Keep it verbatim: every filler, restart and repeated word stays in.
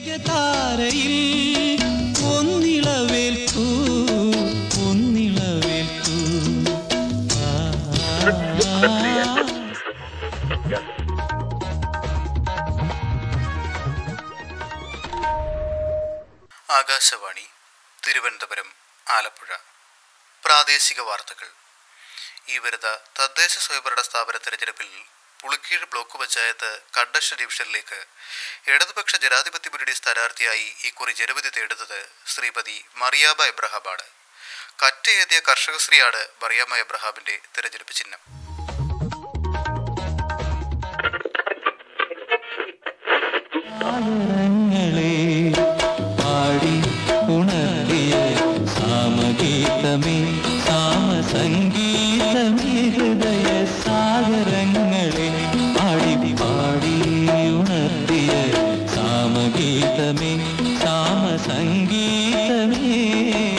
താരയിൽ ഒന്നിളവേൽക്കൂ ഒന്നിളവേൽക്കൂ. ആകാശവാണി തിരുവനന്തപുരം ആലപ്പുഴ പ്രാദേശിക വാർത്തകൾ. ഈ വരുന്ന തദ്ദേശ സ്വയംഭരണ സ്ഥാപന തെരഞ്ഞെടുപ്പിൽ പുളിക്കീഴ് ബ്ലോക്ക് പഞ്ചായത്ത് കണ്ടശ ഡിവിഷനിലേക്ക് ഇടതുപക്ഷ ജനാധിപത്യ മുന്നണി സ്ഥാനാർത്ഥിയായി ഇക്കുറി ജനവിധി തേടുന്നത് ശ്രീമതി മറിയാമ്മ എബ്രഹാമാണ്. കറ്റയെഴുതിയ കർഷക സ്ത്രീയാണ് മറിയാമ്മ എബ്രഹാമിന്റെ തെരഞ്ഞെടുപ്പ് ചിഹ്നം. സംഗീതമേ ഹൃദയ സാഗരങ്ങളെ പാടി പാടി ഉണർത്തിയ സാമഗീതമേ സാമ സംഗീതമേ.